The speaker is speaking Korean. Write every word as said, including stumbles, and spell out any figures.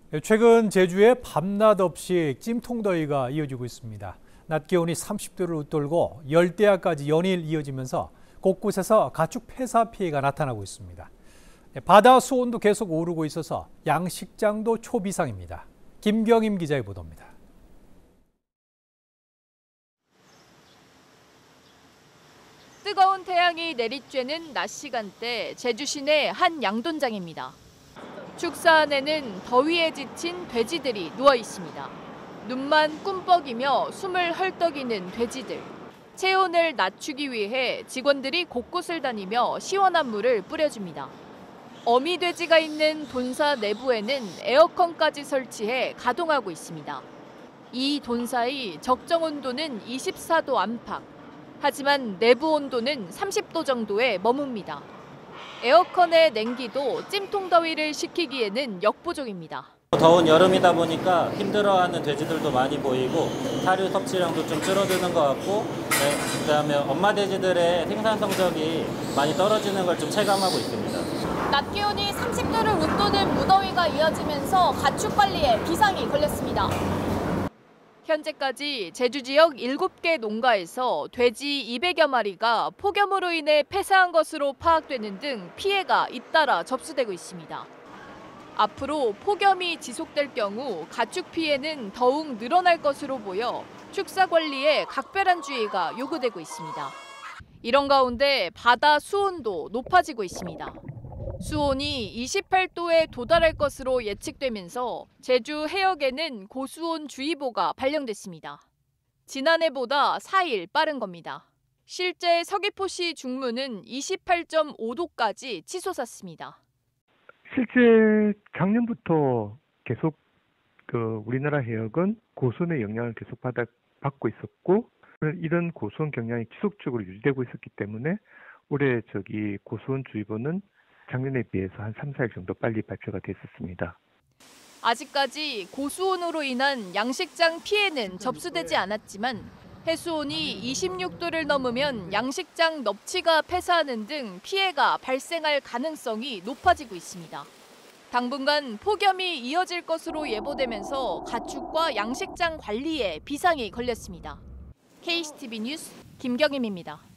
최근 제주에 밤낮 없이 찜통더위가 이어지고 있습니다. 낮 기온이 삼십 도를 웃돌고 열대야까지 연일 이어지면서 곳곳에서 가축 폐사 피해가 나타나고 있습니다. 바다 수온도 계속 오르고 있어서 양식장도 초비상입니다. 김경임 기자의 보도입니다. 뜨거운 태양이 내리쬐는 낮 시간대 제주 시내 한 양돈장입니다. 축사 안에는 더위에 지친 돼지들이 누워 있습니다. 눈만 꿈뻑이며 숨을 헐떡이는 돼지들. 체온을 낮추기 위해 직원들이 곳곳을 다니며 시원한 물을 뿌려줍니다. 어미 돼지가 있는 돈사 내부에는 에어컨까지 설치해 가동하고 있습니다. 이 돈사의 적정 온도는 이십사 도 안팎. 하지만 내부 온도는 삼십 도 정도에 머뭅니다. 에어컨의 냉기도 찜통 더위를 식히기에는 역부족입니다. 더운 여름이다 보니까 힘들어하는 돼지들도 많이 보이고 사료 섭취량도 좀 줄어드는 것 같고, 네, 그다음에 엄마 돼지들의 생산 성적이 많이 떨어지는 걸 좀 체감하고 있습니다. 낮 기온이 삼십 도를 웃도는 무더위가 이어지면서 가축 관리에 비상이 걸렸습니다. 현재까지 제주 지역 일곱 개 농가에서 돼지 이백여 마리가 폭염으로 인해 폐사한 것으로 파악되는 등 피해가 잇따라 접수되고 있습니다. 앞으로 폭염이 지속될 경우 가축 피해는 더욱 늘어날 것으로 보여 축사 관리에 각별한 주의가 요구되고 있습니다. 이런 가운데 바다 수온도 높아지고 있습니다. 수온이 이십팔 도에 도달할 것으로 예측되면서 제주 해역에는 고수온 주의보가 발령됐습니다. 지난해보다 사 일 빠른 겁니다. 실제 서귀포시 중문은 이십팔 점 오 도까지 치솟았습니다. 실제 작년부터 계속 그 우리나라 해역은 고수온의 영향을 계속 받아, 받고 있었고, 이런 고수온 경향이 지속적으로 유지되고 있었기 때문에 올해 저기 고수온 주의보는 작년에 비해서 한 삼, 사 일 정도 빨리 발표가 됐었습니다. 아직까지 고수온으로 인한 양식장 피해는 접수되지 않았지만 해수온이 이십육 도를 넘으면 양식장 넙치가 폐사하는 등 피해가 발생할 가능성이 높아지고 있습니다. 당분간 폭염이 이어질 것으로 예보되면서 가축과 양식장 관리에 비상이 걸렸습니다. 케이씨티비 뉴스 김경임입니다.